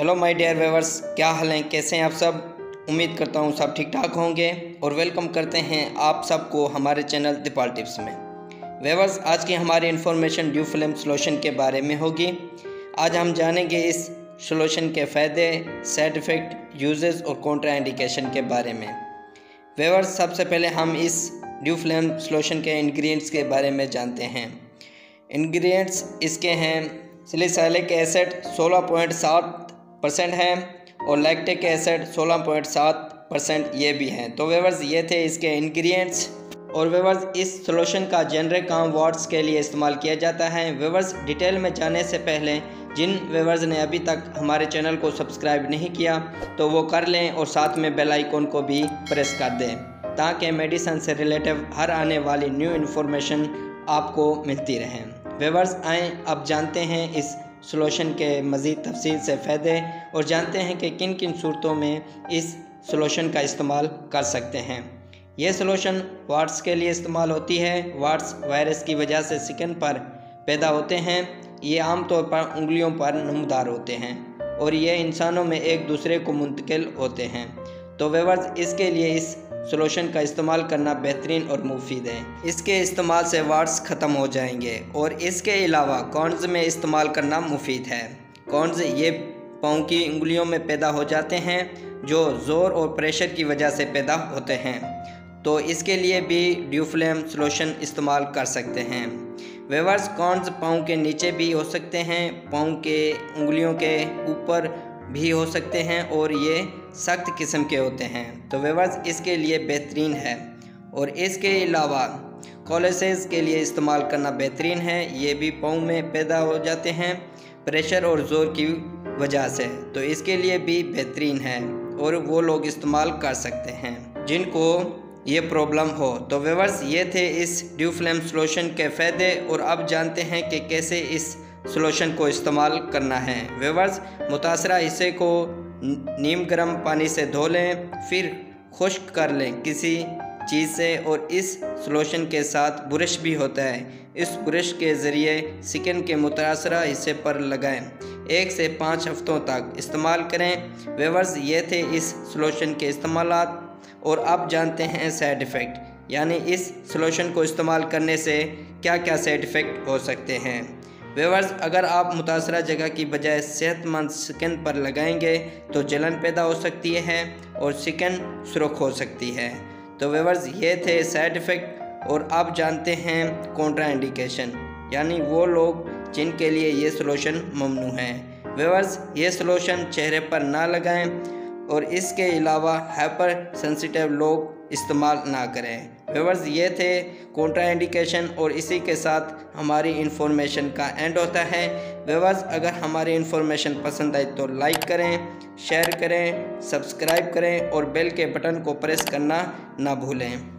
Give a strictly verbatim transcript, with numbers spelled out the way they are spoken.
Hello my dear viewers, क्या हाल हैं, कैसे हैं आप सब। उम्मीद करता हूं सब ठीक ठाक होंगे और वेलकम करते हैं आप सबको हमारे चैनल दीपाल टिप्स में। व्यूअर्स, आज की हमारी इन्फॉर्मेशन ड्यू फिल्म सॉल्यूशन के बारे में होगी। आज हम जानेंगे इस सॉल्यूशन के फ़ायदे, साइड इफ़ेक्ट, यूजेस और कॉन्ट्रा इंडिकेशन के बारे में। व्यूअर्स, सबसे पहले हम इस ड्यू फिल्म सॉल्यूशन के इंग्रेडिएंट्स के बारे में जानते हैं। इंग्रेडिएंट्स इसके हैं सैलिसिलिक एसिड सोलह पॉइंट सात परसेंट है और लैक्टिक एसिड सोलह पॉइंट सात परसेंट ये भी हैं। तो व्यूअर्स, ये थे इसके इंग्रेडिएंट्स। और व्यूअर्स, इस सॉल्यूशन का जेनरिक काम वाट्स के लिए इस्तेमाल किया जाता है। व्यूअर्स, डिटेल में जाने से पहले जिन व्यूअर्स ने अभी तक हमारे चैनल को सब्सक्राइब नहीं किया तो वो कर लें और साथ में बेल आइकन को भी प्रेस कर दें ताकि मेडिसिन से रिलेटिव हर आने वाली न्यू इन्फॉर्मेशन आपको मिलती रहे। व्यूअर्स, आएँ अब जानते हैं इस सॉल्यूशन के मज़ीद तफसील से फ़ायदे और जानते हैं कि किन किन सूरतों में इस सॉल्यूशन का इस्तेमाल कर सकते हैं। यह सॉल्यूशन वाट्स के लिए इस्तेमाल होती है। वाट्स वायरस की वजह से स्किन पर पैदा होते हैं। ये आमतौर पर उंगलियों पर नमदार होते हैं और ये इंसानों में एक दूसरे को मुंतकिल होते हैं। तो व्यूअर्स, इसके लिए इस सॉल्यूशन का इस्तेमाल करना बेहतरीन और मुफीद है। इसके इस्तेमाल से वाट्स ख़त्म हो जाएंगे और इसके अलावा कॉर्न्स में इस्तेमाल करना मुफीद है। कॉर्न्स ये पाँव की उंगलियों में पैदा हो जाते हैं जो ज़ोर और प्रेशर की वजह से पैदा होते हैं। तो इसके लिए भी ड्यू फिल्म सॉल्यूशन इस्तेमाल कर सकते हैं। व्यूअर्स, कॉर्न्स पाँव के नीचे भी हो सकते हैं, पाँव के उंगलियों के ऊपर भी हो सकते हैं और ये सख्त किस्म के होते हैं। तो व्यूअर्स, इसके लिए बेहतरीन है। और इसके अलावा कॉलेसेस के लिए इस्तेमाल करना बेहतरीन है। ये भी पाँव में पैदा हो जाते हैं प्रेशर और ज़ोर की वजह से, तो इसके लिए भी बेहतरीन है और वो लोग इस्तेमाल कर सकते हैं जिनको ये प्रॉब्लम हो। तो व्यूअर्स, ये थे इस ड्यू फिल्म सॉल्यूशन के फ़ायदे और अब जानते हैं कि कैसे इस सॉल्यूशन को इस्तेमाल करना है। व्यूअर्स, मुतासरा हिस्से को नीम गर्म पानी से धो लें, फिर खुश्क कर लें किसी चीज़ से और इस सॉल्यूशन के साथ ब्रश भी होता है। इस ब्रश के ज़रिए स्किन के मुतासरा हिस्से पर लगाएं। एक से पाँच हफ्तों तक इस्तेमाल करें। व्यूअर्स, ये थे इस सॉल्यूशन के इस्तेमालात और अब जानते हैं साइड इफ़ेक्ट, यानी इस सॉल्यूशन को इस्तेमाल करने से क्या क्या साइड इफ़ेक्ट हो सकते हैं। व्यूअर्स, अगर आप मुतासरा जगह की बजाय सेहतमंद स्किन पर लगाएंगे तो जलन पैदा हो सकती है और स्किन सुर्ख हो सकती है। तो व्यूअर्स, ये थे साइड इफ़ेक्ट और अब जानते हैं कॉन्ट्रा इंडिकेशन, यानी वो लोग जिनके लिए ये सॉल्यूशन ममनू है। व्यूअर्स, ये सॉल्यूशन चेहरे पर ना लगाएं और इसके अलावा हाइपर सेंसिटिव लोग इस्तेमाल ना करें। व्यूअर्स, ये थे कॉन्ट्रा इंडिकेशन और इसी के साथ हमारी इन्फॉर्मेशन का एंड होता है। व्यूअर्स, अगर हमारी इन्फॉर्मेशन पसंद आई तो लाइक करें, शेयर करें, सब्सक्राइब करें और बेल के बटन को प्रेस करना ना भूलें।